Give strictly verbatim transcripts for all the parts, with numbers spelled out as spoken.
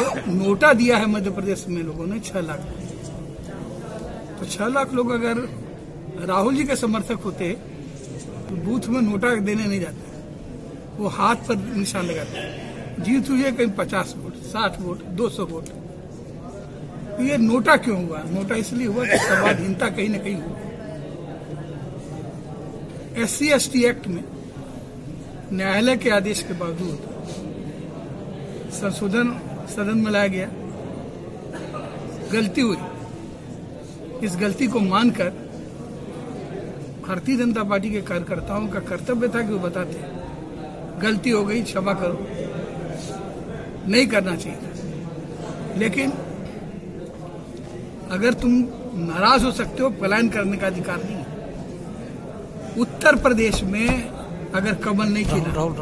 NOTA दिया है मध्य प्रदेश में लोगों ने छह लाख, तो छह लाख लोग अगर राहुल जी के समर्थक होते तो बूथ में नोटा देने नहीं जाते, वो हाथ पर निशान लगाते, जीत हुई है कहीं पचास वोट, साठ वोट, दो सौ वोट। तो ये नोटा क्यों हुआ? नोटा इसलिए हुआ कि संवादहीनता कहीं न कहीं हुई। S C S T act में न्यायालय के आदेश के बावजूद संशोधन सदन में लाया गया, गलती हुई। इस गलती को मानकर भारतीय जनता पार्टी के कार्यकर्ताओं का कर्तव्य था कि वो बताते गलती हो गई, क्षमा करो, नहीं करना चाहिए। लेकिन अगर तुम नाराज हो सकते हो, पलायन करने का अधिकार नहीं है। उत्तर प्रदेश में अगर कमल नहीं खिला,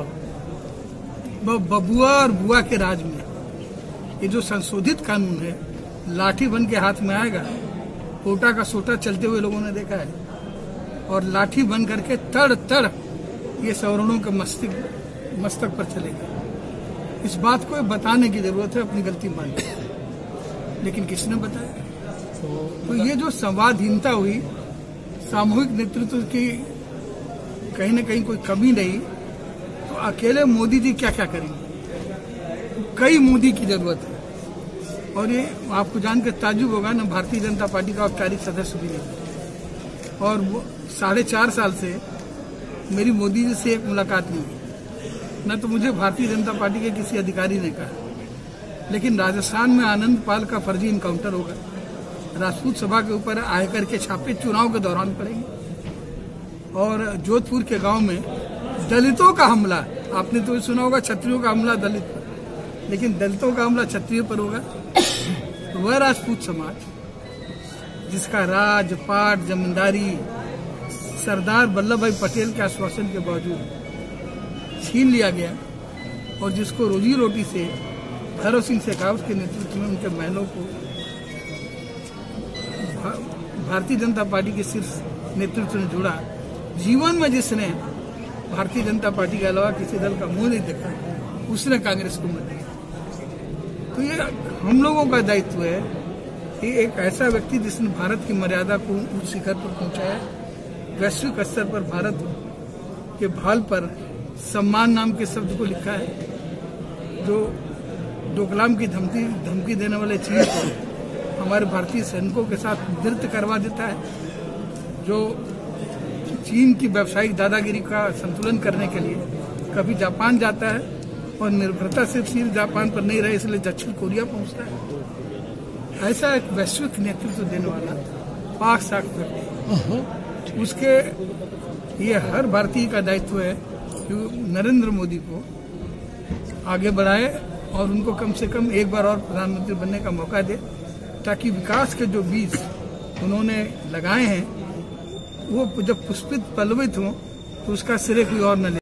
बबुआ और बुआ के राज में ये जो संशोधित कानून है लाठी बन के हाथ में आएगा, कोटा का सोटा चलते हुए लोगों ने देखा है, और लाठी बन करके तड़ तड़ ये सवर्णों के मस्तिष्क मस्तक पर चलेगा। इस बात को बताने की जरूरत है, अपनी गलती मान ली। लेकिन किसने बताया? तो ये जो संवादहीनता हुई, सामूहिक नेतृत्व की कहीं न कहीं कोई कमी नहीं, तो अकेले मोदी जी क्या क्या करेंगे? कई मोदी की जरूरत है। और ये आपको जानकर ताज्जुब होगा ना, भारतीय जनता पार्टी का औपचारिक सदस्य भी है, और वो साढ़े चार साल से मेरी मोदी जी से एक मुलाकात नहीं हुई, न तो मुझे भारतीय जनता पार्टी के किसी अधिकारी ने कहा। लेकिन राजस्थान में आनंद पाल का फर्जी इनकाउंटर होगा, राजपूत सभा के ऊपर आयकर के छापे चुनाव के दौरान पड़ेंगे, और जोधपुर के गांव में दलितों का हमला, आपने तो सुना होगा क्षत्रियों का हमला दलित पर, लेकिन दलितों का हमला क्षत्रियों पर होगा। तो वह राजपूत समाज जिसका राज पाट जमींदारी सरदार वल्लभ भाई पटेल के आश्वासन के बावजूद छीन लिया गया, और जिसको रोजी रोटी से भैरव सिंह शेखावत के नेतृत्व में उनके महलों को भारतीय जनता पार्टी के शीर्ष नेतृत्व ने जोड़ा, जीवन में जिसने भारतीय जनता पार्टी के अलावा किसी दल का मुंह नहीं देखा, उसने कांग्रेस को मत दिया। तो ये हम लोगों का दायित्व है कि एक ऐसा व्यक्ति जिसने भारत की मर्यादा को उच्च शिखर पर पहुंचाया, वैश्विक स्तर पर भारत के भाल पर सम्मान नाम के शब्द को लिखा है, जो डोकलाम की धमकी धमकी देने वाले चीन को हमारे भारतीय सैनिकों के साथ नृत्य करवा देता है, जो चीन की व्यावसायिक दादागिरी का संतुलन करने के लिए कभी जापान जाता है, और निर्भरता सिर्फ सिर्फ जापान पर नहीं रहे इसलिए दक्षिण कोरिया पहुंचता है। ऐसा एक वैश्विक नेतृत्व देने वाला पाक साख व्यक्ति, उसके ये हर भारतीय का दायित्व है कि नरेंद्र मोदी को आगे बढ़ाए और उनको कम से कम एक बार और प्रधानमंत्री बनने का मौका दे, ताकि विकास के जो बीज उन्होंने लगाए हैं वो जब पुष्पित पल्लवित हों तो उसका सिरे कोई और न ले।